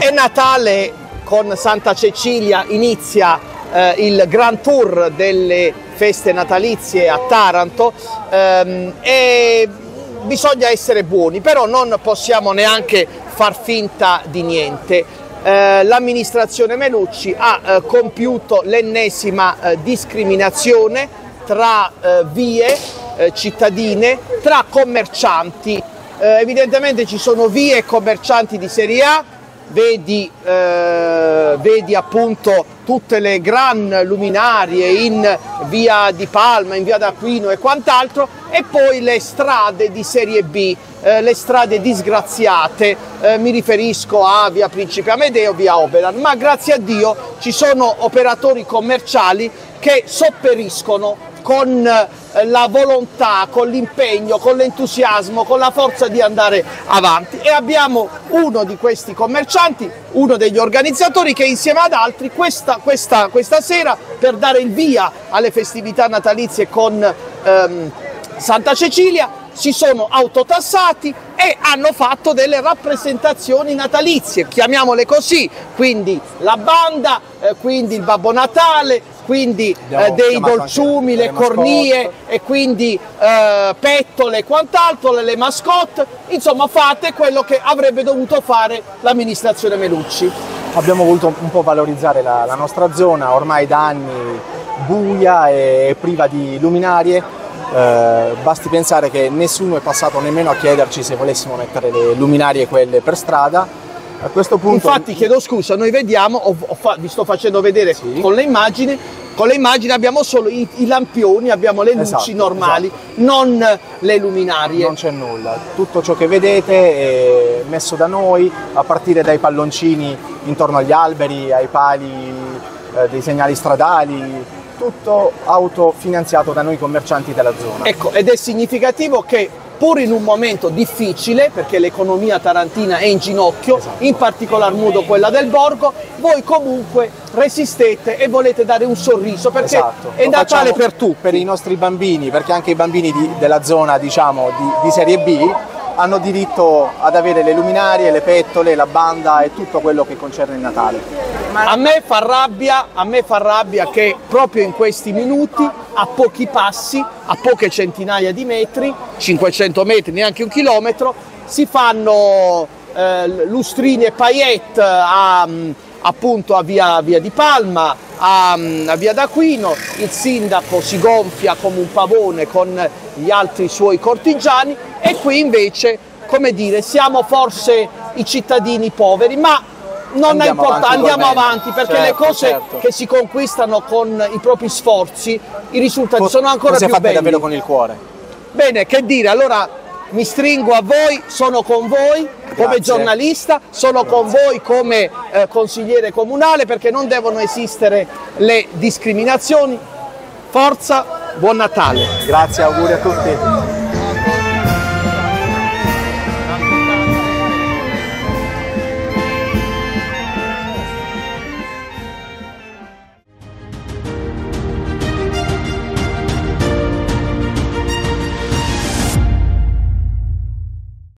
È Natale, con Santa Cecilia inizia il Grand Tour delle feste natalizie a Taranto e bisogna essere buoni, però non possiamo neanche far finta di niente. L'amministrazione Melucci ha compiuto l'ennesima discriminazione tra vie cittadine, tra commercianti. Evidentemente ci sono vie e commercianti di serie A, vedi appunto tutte le gran luminarie in via di Palma, in via d'Aquino e quant'altro, e poi le strade di serie B, le strade disgraziate, mi riferisco a via Principe Amedeo, via Oberdan, ma grazie a Dio ci sono operatori commerciali che sopperiscono con la volontà, con l'impegno, con l'entusiasmo, con la forza di andare avanti, e abbiamo uno di questi commercianti, uno degli organizzatori, che insieme ad altri questa sera, per dare il via alle festività natalizie con Santa Cecilia, si sono autotassati e hanno fatto delle rappresentazioni natalizie, chiamiamole così, quindi la banda, quindi il Babbo Natale, quindi dei dolciumi, le cornie e quindi pettole e quant'altro, le mascotte, insomma fate quello che avrebbe dovuto fare l'amministrazione Melucci. Abbiamo voluto un po' valorizzare la nostra zona, ormai da anni buia e priva di luminarie. Basti pensare che nessuno è passato nemmeno a chiederci se volessimo mettere le luminarie quelle per strada. A questo punto, infatti, chiedo scusa, noi vediamo, vi sto facendo vedere sì, con le immagini abbiamo solo i lampioni, abbiamo le luci normali, non le luminarie. Non c'è nulla, tutto ciò che vedete è messo da noi, a partire dai palloncini intorno agli alberi, ai pali dei segnali stradali, tutto autofinanziato da noi commercianti della zona. Ecco, ed è significativo che pur in un momento difficile, perché l'economia tarantina è in ginocchio, esatto, in particolar modo quella del Borgo, voi comunque resistete e volete dare un sorriso, perché esatto, è Natale per tutti. Per i nostri bambini, perché anche i bambini della zona, diciamo, di serie B hanno diritto ad avere le luminarie, le pettole, la banda e tutto quello che concerne il Natale. A me fa rabbia che proprio in questi minuti, a pochi passi, a poche centinaia di metri, 500 metri, neanche un chilometro, si fanno lustrini e paillette appunto a via di Palma, a via d'Aquino. Il sindaco si gonfia come un pavone con gli altri suoi cortigiani, e qui invece, come dire, siamo forse i cittadini poveri, ma non importa, andiamo avanti, perché certo, le cose che si conquistano con i propri sforzi, i risultati sono ancora più belli. Davvero con il cuore. Bene, che dire, allora mi stringo a voi, sono con voi come giornalista, sono con voi come consigliere comunale, perché non devono esistere le discriminazioni. Forza, buon Natale. Grazie, auguri a tutti.